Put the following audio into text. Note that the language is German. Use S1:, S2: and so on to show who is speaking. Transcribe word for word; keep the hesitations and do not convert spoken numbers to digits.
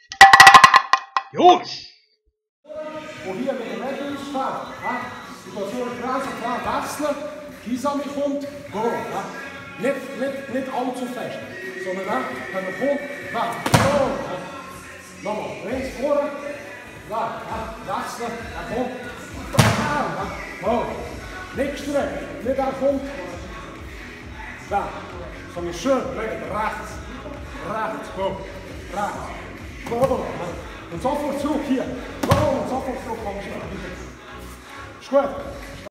S1: Gut.
S2: Und hier mit dem Rettungsfeld, ja, ich gehe so ganz klar wechseln, Kisame kommt, go. Ja. Nicht, nicht, nicht allzu fest, sondern ja, wenn man kommt, weg, go. Ja. Nochmal, links vorne, ja, ja, wechseln, er kommt, ja, go. Nicht strecken, nicht er kommt, ja, sondern schön, rechts, rechts, go, rechts, go. Und sofort zurück hier. Oh, und sofort zurück kommst du wieder. Ist gut.